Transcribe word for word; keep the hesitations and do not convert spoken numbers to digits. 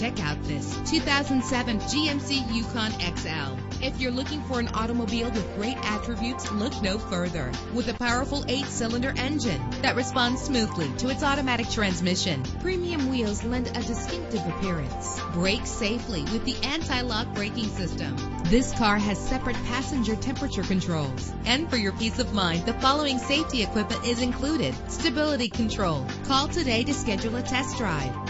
Check out this two thousand seven G M C Yukon X L. If you're looking for an automobile with great attributes, look no further. With a powerful eight-cylinder engine that responds smoothly to its automatic transmission, premium wheels lend a distinctive appearance. Brake safely with the anti-lock braking system. This car has separate passenger temperature controls. And for your peace of mind, the following safety equipment is included: stability control. Call today to schedule a test drive.